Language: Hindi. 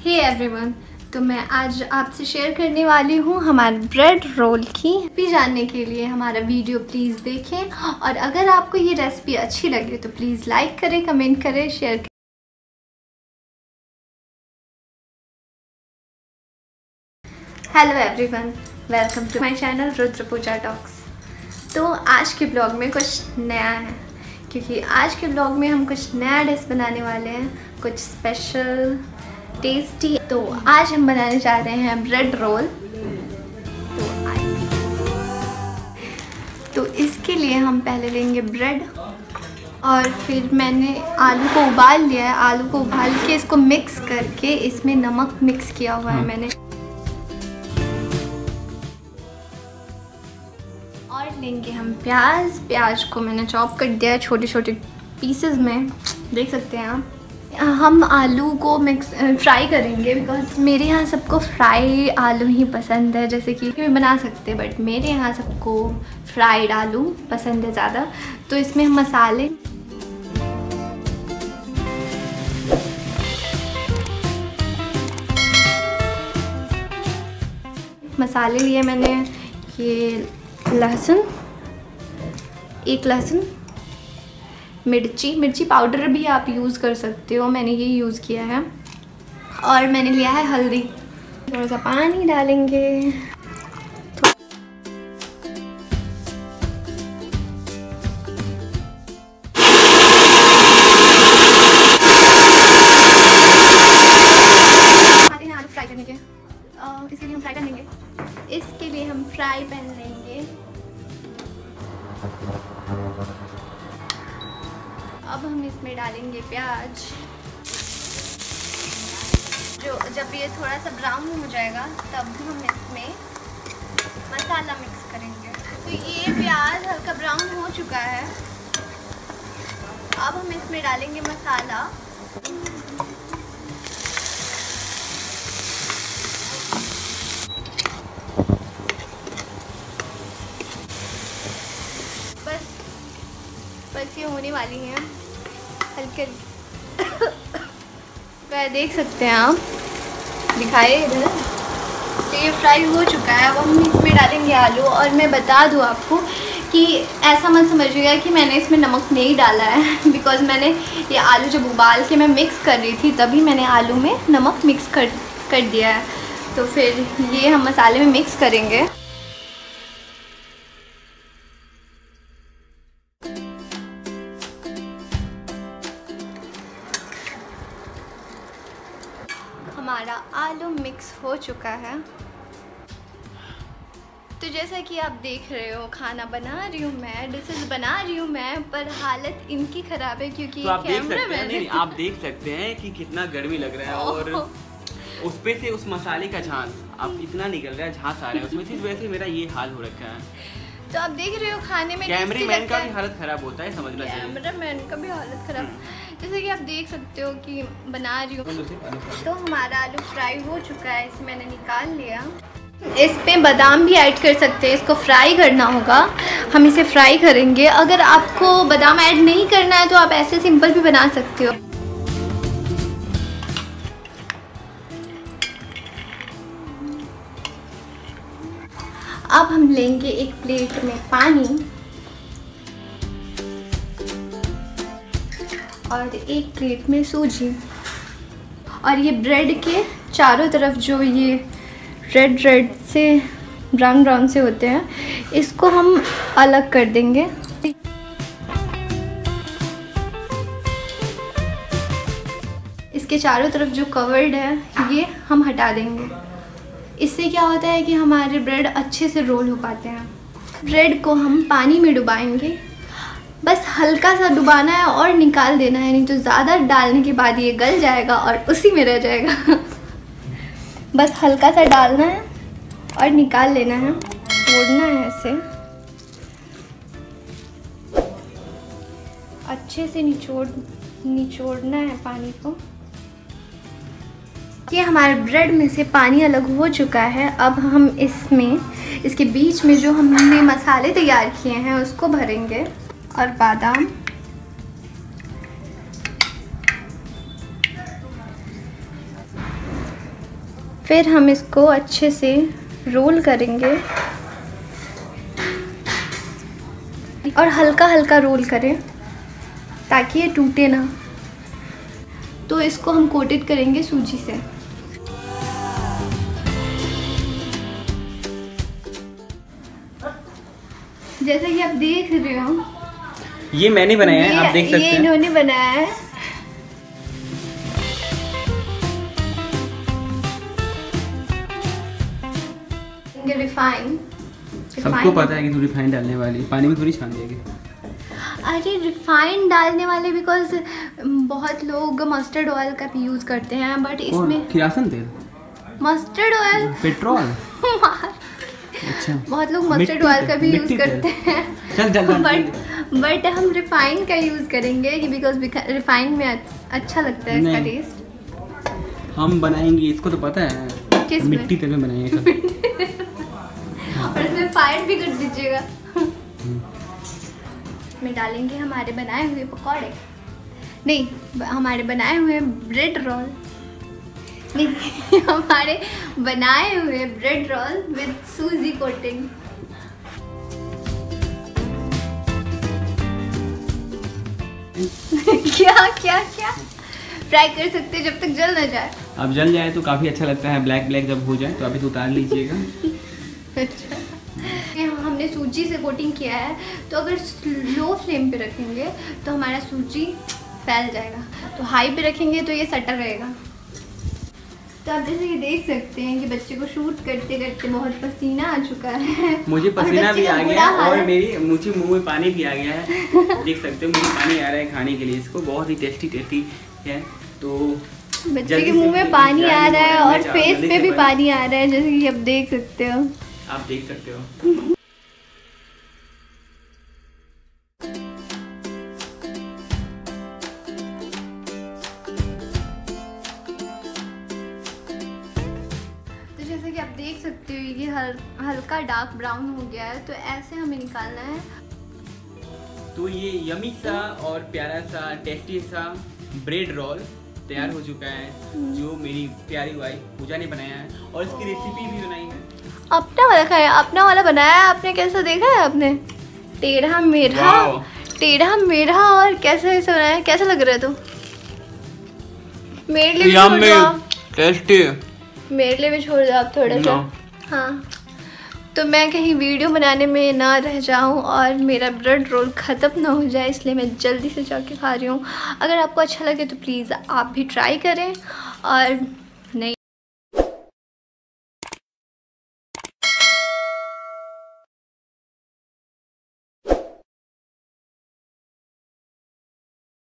हे एवरीवन, तो मैं आज आपसे शेयर करने वाली हूँ हमारे ब्रेड रोल की रेसिपी। जानने के लिए हमारा वीडियो प्लीज़ देखें और अगर आपको ये रेसिपी अच्छी लगे तो प्लीज़ लाइक करें, कमेंट करें, शेयर करें। Hello everyone, welcome to my channel Rudra Puja talks. तो आज के ब्लॉग में कुछ नया है, क्योंकि आज के ब्लॉग में हम कुछ नया डिश बनाने वाले हैं, कुछ स्पेशल टेस्टी। तो आज हम बनाने जा रहे हैं ब्रेड रोल। तो इसके लिए हम पहले लेंगे ब्रेड और फिर मैंने आलू को उबाल लिया है। आलू को उबाल के इसको मिक्स करके इसमें नमक मिक्स किया हुआ है मैंने। और लेंगे हम प्याज को मैंने चॉप कर दिया है छोटे छोटे पीसेस में, देख सकते हैं आप। हम आलू को फ्राई करेंगे, बिकॉज मेरे यहाँ सबको फ्राई आलू ही पसंद है। जैसे कि भी बना सकते हैं, बट मेरे यहाँ सबको फ्राइड आलू पसंद है ज़्यादा। तो इसमें हम मसाले लिए मैंने। ये लहसुन, एक लहसुन, मिर्ची पाउडर भी आप यूज़ कर सकते हो, मैंने ये यूज़ किया है। और मैंने लिया है हल्दी। थोड़ा सा पानी डालेंगे। फ्राई करने के इसके लिए हम फ्राई पैन लेंगे। इसके लिए हम फ्राई पैन लेंगे। अब हम इसमें डालेंगे प्याज। जब ये थोड़ा सा ब्राउन हो जाएगा तब हम इसमें मसाला मिक्स करेंगे। तो ये प्याज हल्का ब्राउन हो चुका है। अब हम इसमें डालेंगे मसाला। बस ये होने वाली हैं हल्के तो देख सकते हैं आप, दिखाए इधर। तो ये फ्राई हो चुका है। अब हम इसमें डालेंगे आलू। और मैं बता दूँ आपको कि ऐसा मत समझिएगा कि मैंने इसमें नमक नहीं डाला है, बिकॉज़ मैंने ये आलू जब उबाल के मैं मिक्स कर रही थी तभी मैंने आलू में नमक मिक्स कर दिया है। तो फिर ये हम मसाले में मिक्स करेंगे। हमारा आलू मिक्स हो चुका है। तो जैसा कि आप देख रहे हो, खाना बना रही हूँ मैं, डिशेस बना रही हूँ मैं, पर हालत इनकी ख़राब है क्योंकि तो आप देख सकते हैं कि कितना गर्मी लग रहा है और उस पे से उस मसाले का झांस अब इतना निकल रहा है, झांस आ रहा है उसमें, इस वजह से मेरा ये हाल हो रखा है। तो आप देख रहे हो खाने में कैमरामैन का भी हालत ख़राब होता है, समझना चाहिए। कैमरामैन का भी हालत ख़राब। जैसे कि आप देख सकते हो कि बना रही हूँ। तो हमारा आलू फ्राई हो चुका है, इसे मैंने निकाल लिया। इस पे बादाम भी ऐड कर सकते हैं, इसको फ्राई करना होगा। हम इसे फ्राई करेंगे। अगर आपको बादाम ऐड नहीं करना है तो आप ऐसे सिंपल भी बना सकते हो। अब हम लेंगे एक प्लेट में पानी और एक प्लेट में सूजी। और ये ब्रेड के चारों तरफ जो ये रेड से ब्राउन से होते हैं, इसको हम अलग कर देंगे। इसके चारों तरफ जो कवर्ड है ये हम हटा देंगे। इससे क्या होता है कि हमारे ब्रेड अच्छे से रोल हो पाते हैं। ब्रेड को हम पानी में डुबाएंगे, बस हल्का सा डुबाना है और निकाल देना है, नहीं तो ज़्यादा डालने के बाद ये गल जाएगा और उसी में रह जाएगा। बस हल्का सा डालना है और निकाल लेना है, तोड़ना है इसे, अच्छे से निचोड़ना है पानी को। ये हमारे ब्रेड में से पानी अलग हो चुका है। अब हम इसके बीच में जो हमने मसाले तैयार किए हैं उसको भरेंगे। और बादाम, फिर हम इसको अच्छे से रोल करेंगे और हल्का हल्का रोल करें ताकि ये टूटे ना। तो इसको हम कोटेड करेंगे सूजी से। जैसा कि आप देख रहे हो, ये मैंने बनाया है, आप देख सकते हैं। ये इन्होंने बनाया है। रिफाइन, सबको पता है कि तू रिफाइन डालने वाली, पानी में थोड़ी छान देगी। अरे रिफाइन डालने वाले बिकॉज बहुत लोग मस्टर्ड ऑयल का भी यूज करते हैं, बट इसमें किरासन तेल, मस्टर्ड ऑयल, पेट्रोल। अच्छा, बहुत लोग मस्टर्ड ऑयल का भी यूज करते हैं। बट हम रिफाइन का यूज करेंगे बिकॉज रिफाइन में अच्छा लगता है इसका टेस्ट। हम बनाएंगे इसको तो पता है, मिट्टी तेल में बनाएंगे। और इसमें फायर भी कर दीजिएगा। में डालेंगे हमारे बनाए हुए पकौड़े, नहीं हमारे बनाए हुए ब्रेड रोल, नहीं हमारे बनाए हुए bread roll with suji coating. क्या क्या क्या फ्राई कर सकते हैं जब तक जल ना जाए। अब जल जाए तो काफी अच्छा लगता है, ब्लैक ब्लैक जब हो जाए तो अभी तो उतार लीजिएगा। अच्छा, हमने सूजी से कोटिंग किया है, तो अगर लो फ्लेम पे रखेंगे तो हमारा सूजी फैल जाएगा, तो हाई पे रखेंगे तो ये सटा रहेगा। तो आप जैसे कि देख सकते हैं कि बच्चे को शूट करते करते बहुत पसीना आ चुका है। मुझे पसीना भी आ गया है और मुझे मुंह में पानी भी आ गया है। देख सकते हो मुझे पानी आ रहा है खाने के लिए इसको, बहुत ही टेस्टी है। तो बच्चे के मुंह में पानी आ रहा है और फेस पे भी पानी आ रहा है, जैसे कि आप देख सकते हो। आप देख सकते हो। तो जैसे कि आप देख सकते हो ये हल्का डार्क ब्राउन हो गया है, तो ऐसे हमें निकालना है। तो ये यमी सा और प्यारा सा टेस्टी सा ब्रेड रोल तैयार हो चुका है, जो मेरी प्यारी वाइफ पूजा ने बनाया है और इसकी रेसिपी भी बनाई है। अपना वाला खाया, अपना वाला बनाया है आपने, कैसा देखा है आपने? टेढ़ा मेढ़ा और कैसे ऐसा बनाया, कैसा लग रहा है? तो मेरे लिए भी छोड़ दो आप, टेस्टी, मेरे लिए भी छोड़ दो आप थोड़ा सा। हाँ, तो मैं कहीं वीडियो बनाने में ना रह जाऊं और मेरा ब्रेड रोल ख़त्म ना हो जाए, इसलिए मैं जल्दी से जाके खा रही हूँ। अगर आपको अच्छा लगे तो प्लीज़ आप भी ट्राई करें और